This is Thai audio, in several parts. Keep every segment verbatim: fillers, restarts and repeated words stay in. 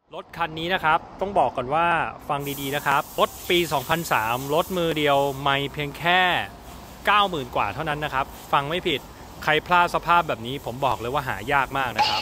รถคันนี้นะครับต้องบอกก่อนว่าฟังดีๆนะครับรถปีสองพันสามรถมือเดียวไม่เพียงแค่ เก้าหมื่น กว่าเท่านั้นนะครับฟังไม่ผิดใครพลาดสภาพแบบนี้ผมบอกเลยว่าหายากมากนะครับ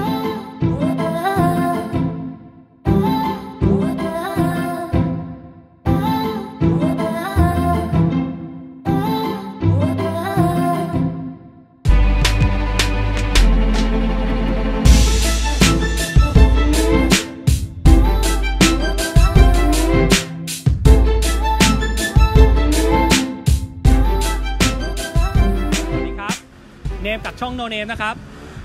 เนมจากช่องโนเนมนะครับ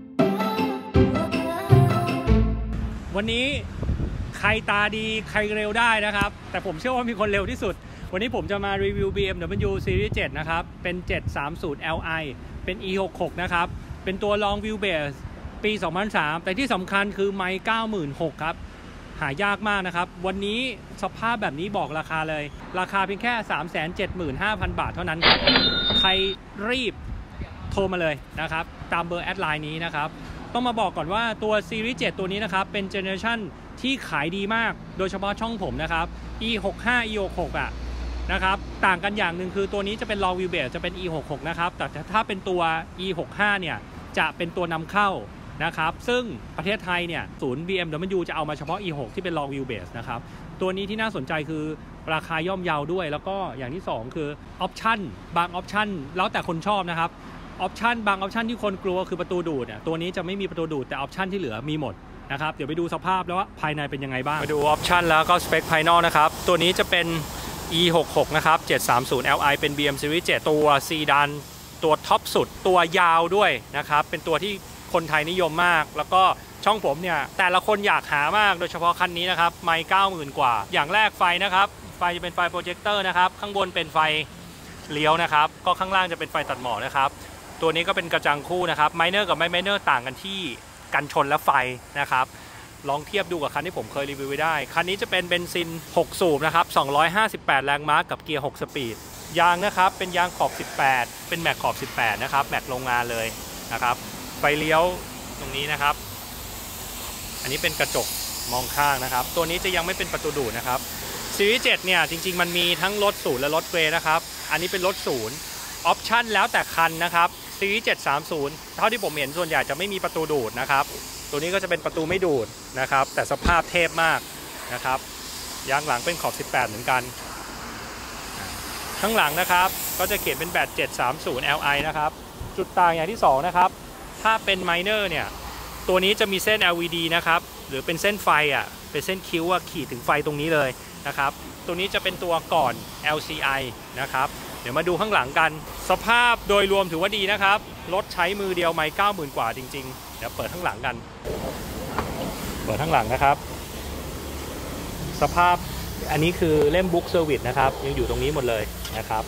วันนี้ใครตาดีใครเร็วได้นะครับแต่ผมเชื่อว่ามีคนเร็วที่สุดวันนี้ผมจะมารีวิว บี เอ็ม ดับเบิลยู Series เจ็ดนะครับเป็น เจ็ดสามศูนย์ แอล ไอ เป็น อี หกสิบหก นะครับเป็นตัว Long Wheelbase ปี สองพันสาม แต่ที่สำคัญคือไมค์ เก้าหมื่นหกพัน ครับหายากมากนะครับวันนี้สภาพแบบนี้บอกราคาเลยราคาเพียงแค่ สามแสนเจ็ดหมื่นห้าพัน บาทเท่านั้นครับใครรีบโทรมาเลยนะครับตามเบอร์แอดไลน์นี้นะครับต้องมาบอกก่อนว่าตัว Series เจ็ด ตัวนี้นะครับเป็นเจเนอเรชันที่ขายดีมากโดยเฉพาะช่องผมนะครับ อี หกสิบห้า อี หกสิบหก อ่ะนะครับต่างกันอย่างหนึ่งคือตัวนี้จะเป็น Long Wheelbase จะเป็น อี หกสิบหก นะครับแต่ถ้าเป็นตัว อี หกสิบห้า เนี่ยจะเป็นตัวนำเข้านะครับซึ่งประเทศไทยเนี่ยศูนย์ บี เอ็ม ดับเบิลยู จะเอามาเฉพาะ อี หก ที่เป็น Long Wheelbase นะครับตัวนี้ที่น่าสนใจคือราคาย่อมเยาด้วยแล้วก็อย่างที่สองคือออปชั่นบางออปชั่นแล้วแต่คนชอบนะครับออปชันบางออปชันที่คนกลัวคือประตูดูดเนี่ยตัวนี้จะไม่มีประตูดูดแต่ออปชันที่เหลือมีหมดนะครับเดี๋ยวไปดูสภาพแล้วว่าภายในเป็นยังไงบ้างไปดูออปชันแล้วก็สเปคภายนอกนะครับตัวนี้จะเป็น อี หกสิบหก นะครับ เจ็ดสามศูนย์ แอล ไอ เป็น บี เอ็ม Series เจ็ด ตัวซีดานตัวท็อปสุดตัวยาวด้วยนะครับเป็นตัวที่คนไทยนิยมมากแล้วก็ช่องผมเนี่ยแต่ละคนอยากหามากโดยเฉพาะคันนี้นะครับไมค์ เก้าหมื่น กว่าอย่างแรกไฟนะครับไฟจะเป็นไฟโปรเจคเตอร์นะครับข้างบนเป็นไฟเลี้ยวนะครับก็ข้างล่างจะเป็นไฟตัดหมอกนะครับตัวนี้ก็เป็นกระจังคู่นะครับไมเนอร์กับไม่ไมเนอร์ต่างกันที่กันชนและไฟนะครับลองเทียบดูกับคันที่ผมเคยรีวิวไว้ได้คันนี้จะเป็นเบนซินหกสูบนะครับสองร้อยห้าสิบแปดแรงม้ากับเกียร์หกสปีดยางนะครับเป็นยางขอบสิบแปดเป็นแม็กขอบสิบแปดนะครับแม็กโรงงานเลยนะครับไฟเลี้ยวตรงนี้นะครับอันนี้เป็นกระจกมองข้างนะครับตัวนี้จะยังไม่เป็นประตูดูดนะครับซีรีส์เจ็ดเนี่ยจริงๆมันมีทั้งรถศูนย์และรถเกรย์นะครับอันนี้เป็นรถศูนย์ออปชั่นแล้วแต่คันนะครับซีรีส์เจ็ดสามศูนย์เท่าที่ผมเห็นส่วนใหญ่จะไม่มีประตูดูดนะครับตัวนี้ก็จะเป็นประตูไม่ดูดนะครับแต่สภาพเทพมากนะครับยางหลังเป็นขอบสิบแปดเหมือนกันข้างหลังนะครับก็จะเขียนเป็นแบตเจ็ดสามศูนย์ แอล ไอ นะครับจุดต่างอย่างที่สองนะครับถ้าเป็นไมเนอร์เนี่ยตัวนี้จะมีเส้น แอล อี ดี นะครับหรือเป็นเส้นไฟอ่ะเป็นเส้นคิ้วอ่ะขีดถึงไฟตรงนี้เลยนะครับตัวนี้จะเป็นตัวก่อน แอล ซี ไอ นะครับเดี๋ยวมาดูข้างหลังกันสภาพโดยรวมถือว่าดีนะครับรถใช้มือเดียวไม่ เก้าหมื่น กว่าจริงๆเดี๋ยวเปิดข้างหลังกันเปิดข้างหลังนะครับสภาพอันนี้คือเล่มบุ๊กเซอร์วิสนะครับยังอยู่ตรงนี้หมดเลยนะครับ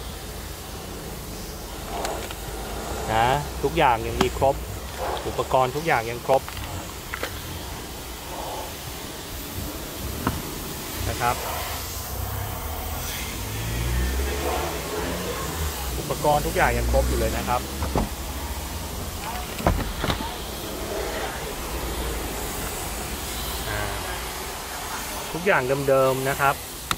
นะทุกอย่างยังมีครบอุปกรณ์ทุกอย่างยังครบนะครับอุปกรณ์ทุกอย่างยังครบอยู่เลยนะครับทุกอย่างเดิมๆนะครับ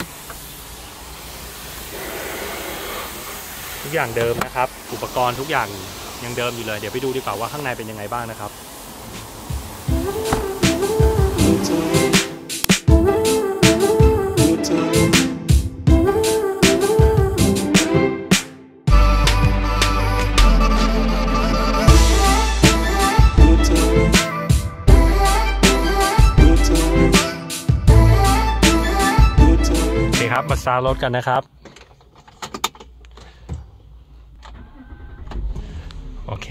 ทุกอย่างเดิมนะครับอุปกรณ์ทุกอย่างยังเดิมอยู่เลยเดี๋ยวไปดูดีกว่าว่าข้างในเป็นยังไงบ้างนะครับครับมาสตาร์ทรถกันนะครับโอเค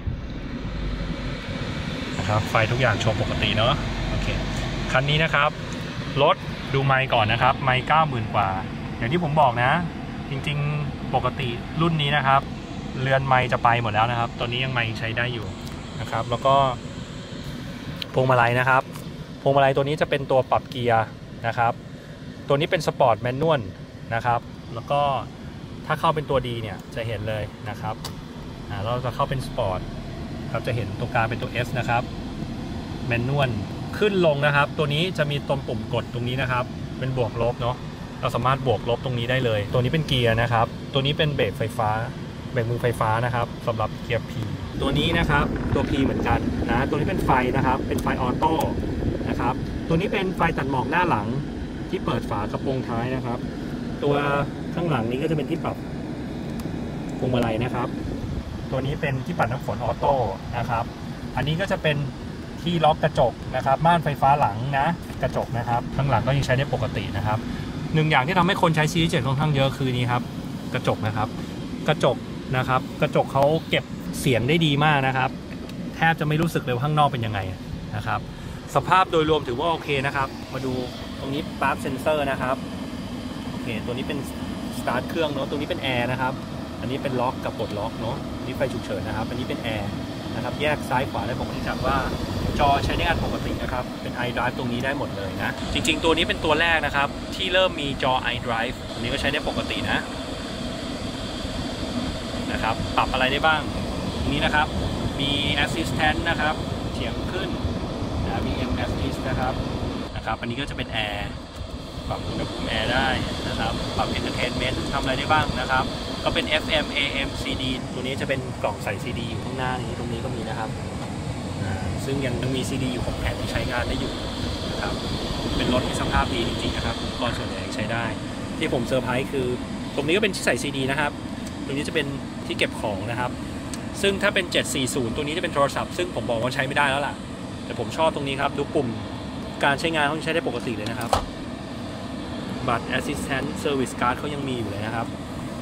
นะครับไฟทุกอย่างโชว์ปกติเนาะโอเคคันนี้นะครับรถดูไมค์ก่อนนะครับไมค์เก้าหมื่นกว่าอย่างที่ผมบอกนะจริงๆปกติรุ่นนี้นะครับเรือนไมค์จะไปหมดแล้วนะครับตอนนี้ยังไมค์ใช้ได้อยู่นะครับแล้วก็พวงมาลัยนะครับพวงมาลัยตัวนี้จะเป็นตัวปรับเกียร์นะครับตัวนี้เป็นสปอร์ตแมนนวลนะครับแล้วก็ถ้าเข้าเป็นตัวดีเนี่ยจะเห็นเลยนะครับเราจะเข้าเป็นสปอร์ตเราจะเห็นตัวกลางเป็นตัว S นะครับแมนนวลขึ้นลงนะครับตัวนี้จะมีตรงปุ่มกดตรงนี้นะครับเป็นบวกลบเนาะเราสามารถบวกลบตรงนี้ได้เลยตัวนี้เป็นเกียร์นะครับตัวนี้เป็นเบรกไฟฟ้าเบรกมือไฟฟ้านะครับสำหรับเกียร์ P ตัวนี้นะครับตัว P เหมือนกันนะตัวนี้เป็นไฟนะครับเป็นไฟออโต้นะครับตัวนี้เป็นไฟตัดหมอกหน้าหลังที่เปิดฝากระโปรงท้ายนะครับตัวข้างหลังนี้ก็จะเป็นที่ปรับพวงมาลัยนะครับตัวนี้เป็นที่ปัดน้ำฝนออโต้นะครับอันนี้ก็จะเป็นที่ล็อกกระจกนะครับม่านไฟฟ้าหลังนะกระจกนะครับข้างหลังก็ยังใช้ได้ปกตินะครับหนึ่งอย่างที่ทำให้คนใช้ซีรีส์เจ็ดค่อนข้างเยอะคือนี้ครับกระจกนะครับกระจกนะครับกระจกเขาเก็บเสียงได้ดีมากนะครับแทบจะไม่รู้สึกเลยว่าข้างนอกเป็นยังไงนะครับสภาพโดยรวมถือว่าโอเคนะครับมาดูตรงนี้ปาร์คเซนเซอร์นะครับโอเคตัวนี้เป็นสตาร์ทเครื่องเนาะตรงนี้เป็นแอร์นะครับอันนี้เป็นล็อกกับปลดล็อกเนาะนี่ไฟฉุกเฉินนะครับอันนี้เป็นแอร์นะครับแยกซ้ายขวาได้ผมที่จับว่าจอใช้ได้งานปกตินะครับเป็น iDrive ตรงนี้ได้หมดเลยนะจริงๆตัวนี้เป็นตัวแรกนะครับที่เริ่มมีจอ iDrive อันนี้ก็ใช้ได้ปกตินะนะครับปรับอะไรได้บ้างตรงนี้นะครับมี Assistant นะครับเสียงขึ้นนะมี M Assist นะครับนะครับอันนี้ก็จะเป็นแอร์ปรับอุณหภูมิแอร์ได้นะครับปรับ Entertainment ทำอะไรได้บ้างนะครับก็เป็น เอฟ เอ็ม เอ เอ็ม ซี ดี ตัวนี้จะเป็นกล่องใส่ ซี ดี อยู่ข้างหน้านี้ตรงนี้ก็มีนะครับซึ่งยังมี ซี ดี อยู่ของแผ่นที่ใช้งานได้อยู่นะครับเป็นรถที่สภาพดีจริงๆนะครับอุปกรณ์ส่วนใหญ่ใช้ได้ที่ผมเซอร์ไพรส์คือตรงนี้ก็เป็นที่ใส่ ซี ดี นะครับตรงนี้จะเป็นที่เก็บของนะครับซึ่งถ้าเป็นเจ็ดสี่ศูนย์ตัวนี้จะเป็นโทรศัพท์ซึ่งผมบอกว่าใช้ไม่ได้แล้วล่ะแต่ผมชอบตรงนี้ครับดูปุ่มการใช้งานเขาใช้ได้ปกติเลยนะครับบัตร Assistant Service Card เขายังมีอยู่เลยนะครับ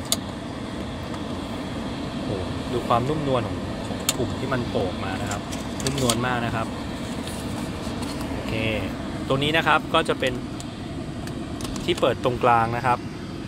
ดูความนุ่มนวลของของปุ่มที่มันโผล่มานะครับนุ่มนวลมากนะครับโอเคตัวนี้นะครับก็จะเป็นที่เปิดตรงกลางนะครับ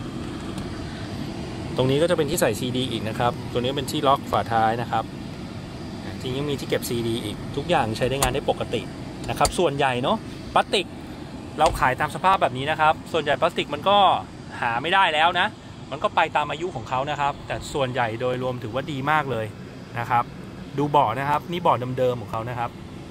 ตรงนี้ก็จะเป็นที่ใส่ ซี ดี อีกนะครับตัวนี้เป็นที่ล็อกฝาท้ายนะครับจริงยังมีที่เก็บ ซี ดี อีกทุกอย่างใช้ได้งานได้ปกตินะครับส่วนใหญ่เนาะพลาสติกเราขายตามสภาพแบบนี้นะครับส่วนใหญ่พลาสติกมันก็หาไม่ได้แล้วนะมันก็ไปตามอายุของเขานะครับแต่ส่วนใหญ่โดยรวมถือว่าดีมากเลยนะครับดูเบาะนะครับนี่เบาะเดิมๆของเขานะครับ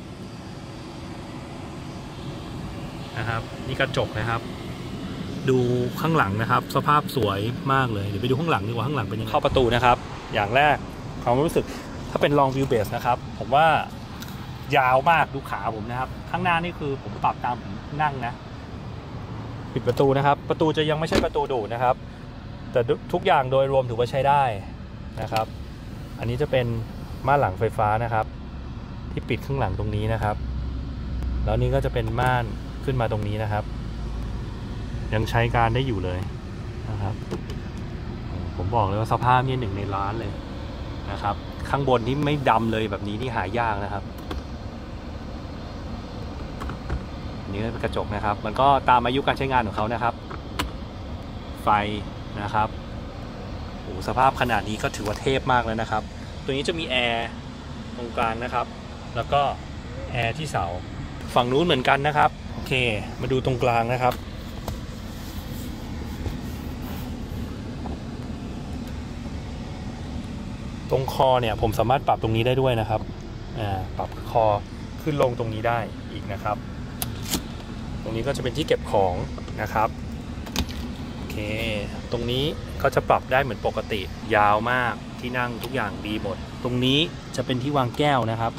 นะครับนี่กระจกนะครับดูข้างหลังนะครับสภาพสวยมากเลยเดี๋ยวไปดูข้างหลังดีกว่าข้างหลังเป็นยังไงเข้าประตูนะครับอย่างแรกความรู้สึกถ้าเป็น long wheel base นะครับผมว่ายาวมากดูขาผมนะครับข้างหน้านี่คือผมปรับตามผมนั่งนะปิดประตูนะครับประตูจะยังไม่ใช่ประตูดูดนะครับแต่ทุกอย่างโดยรวมถือว่าใช้ได้นะครับอันนี้จะเป็นม่านหลังไฟฟ้านะครับที่ปิดข้างหลังตรงนี้นะครับแล้วนี่ก็จะเป็นม่านขึ้นมาตรงนี้นะครับยังใช้การได้อยู่เลยนะครับผมบอกเลยว่าสภาพนี่หนึ่งในล้านเลยนะครับข้างบนที่ไม่ดำเลยแบบนี้นี่หายากนะครับนี่เป็นกระจกนะครับมันก็ตามอายุการใช้งานของเขานะครับไฟนะครับโอ้สภาพขนาดนี้ก็ถือว่าเทพมากแล้วนะครับตัวนี้จะมีแอร์ตรงกลางนะครับแล้วก็แอร์ที่เสาฝั่งนู้นเหมือนกันนะครับโอเคมาดูตรงกลางนะครับตรงคอเนี่ยผมสามารถปรับตรงนี้ได้ด้วยนะครับอ่าปรับคอขึ้นลงตรงนี้ได้อีกนะครับตรงนี้ก็จะเป็นที่เก็บของนะครับโอเคตรงนี้ก็จะปรับได้เหมือนปกติยาวมากที่นั่งทุกอย่างดีหมดตรงนี้จะเป็นที่วางแก้วนะครับ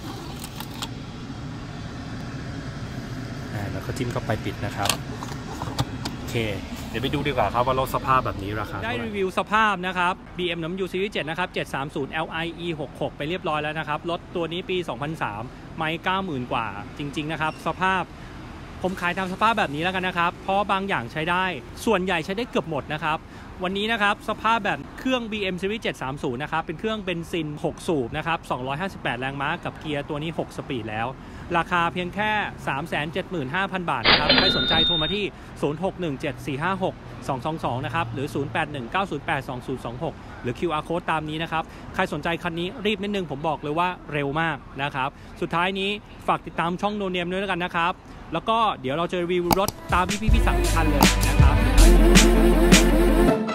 แล้วก็จิ้มเข้าไปปิดนะครับโอเคเดี๋ยวไปดูดีกว่าครับว่ารถสภาพแบบนี้ราคาได้รีวิวสภาพนะครับ บี เอ็ม ดับเบิลยู Series เจ็ดนะครับเจ็ดสามศูนย์ แอล ไอ อี หกสิบหกไปเรียบร้อยแล้วนะครับรถตัวนี้ปีสองพันสามไมล์ เก้าหมื่น กว่าจริงๆนะครับสภาพผมขายตามสภาพแบบนี้แล้วกันนะครับเพราะบางอย่างใช้ได้ส่วนใหญ่ใช้ได้เกือบหมดนะครับวันนี้นะครับสภาพแบบเครื่อง บี เอ็ม Series เจ็ดสามศูนย์นะครับเป็นเครื่องเบนซินหกสูบนะครับสองร้อยห้าสิบแปดแรงม้ากับเกียร์ตัวนี้หกสปีดแล้วราคาเพียงแค่ สามแสนเจ็ดหมื่นห้าพัน บาทนะครับใครสนใจโทรมาที่ศูนย์ หก หนึ่ง เจ็ด สี่ ห้า หก สอง สอง สองนะครับหรือศูนย์ แปด หนึ่ง เก้า ศูนย์ แปด สอง ศูนย์ สอง หกหรือ คิว อาร์ Code ตามนี้นะครับใครสนใจคันนี้รีบนิดนึงผมบอกเลยว่าเร็วมากนะครับสุดท้ายนี้ฝากติดตามช่องโนเนียมด้วยแล้วกันนะครับแล้วก็เดี๋ยวเราจะรีวิวรถตามพี่พี่พี่สั่งคันเลยนะครับ